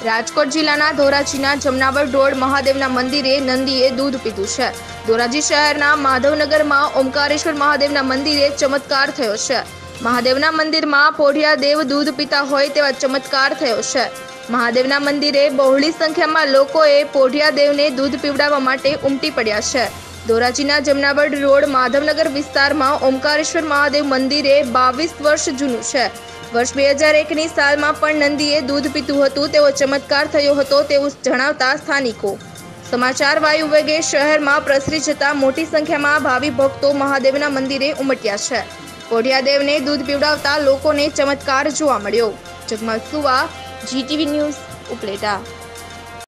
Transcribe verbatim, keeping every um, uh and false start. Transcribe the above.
રાજકોટ જિલ્લાના ધોરાજીના જમનાવર રોડ મહાદેવના મંદિરે નંદીએ દૂધ પીધું છે। ધોરાજી શહેરના માધવનગરમાં ઓમકારેશ્વર મહાદેવના મંદિરે ચમત્કાર થયો છે। મહાદેવના મંદિરમાં પોઢિયા દેવ દૂધ પીતા હોય તેવા ચમત્કાર થયો છે। મહાદેવના મંદિરે બહોળી સંખ્યામાં લોકોએ પોઢિયા દેવને દૂધ પીવડાવવા માટે ઉમટી પડ્યા છે। ધોરાજીના જમનાવર રોડ માધવનગર વિસ્તારમાં ઓમકારેશ્વર મહાદેવ મંદિરે બાવીસ વર્ષ જૂનું છે। वर्ष બે હજાર એક ની सालમાં પણ નંદીએ દૂધ પીતું હતું તેવો ચમત્કાર થયો હતો તેવું જણાવતા સ્થાનિકો સમાચાર વાયુ વેગે શહેરમાં પ્રસરી જતા મોટી સંખ્યામાં ભાવિ ભક્તો મહાદેવના મંદિરે ઉમટ્યા છે। પોઢિયા દેવને દૂધ પીવડાવતા લોકોને ચમત્કાર જોવા મળ્યો। જગમલ સુવા, જીટીવી ન્યૂઝ, ઉપલેટા।